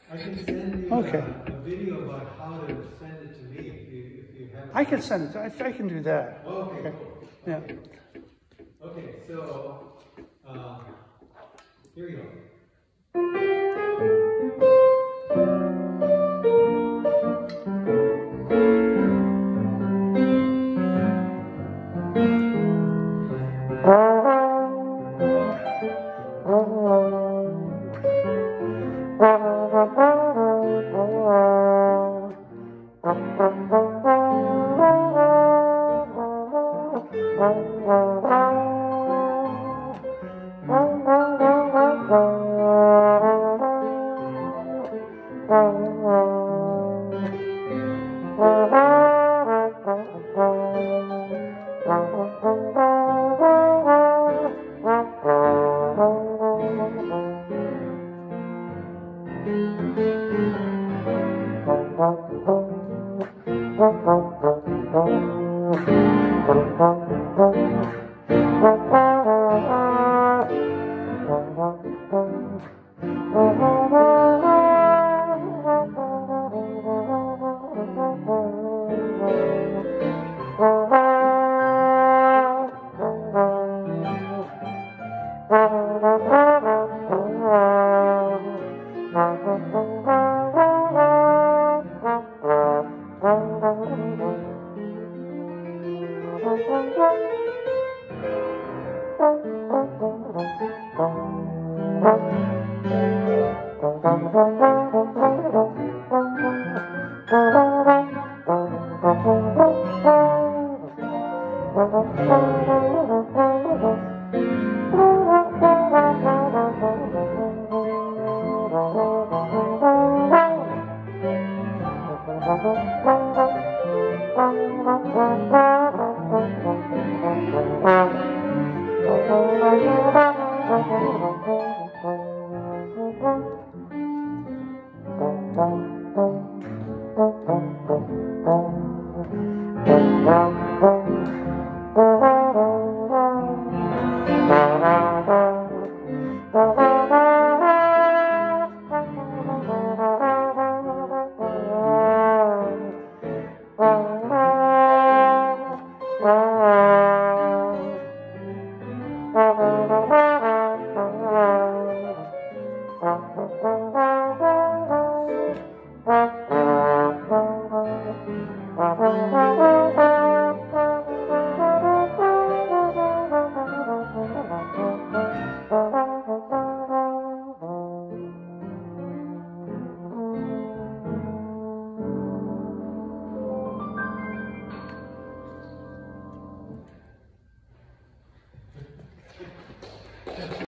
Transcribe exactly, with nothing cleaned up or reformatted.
I can send you Okay. a, a video about how to send it to me if you, if you have I can send it. I, I can do that. Okay, Okay. cool. Yeah. Okay, okay so uh, here we go.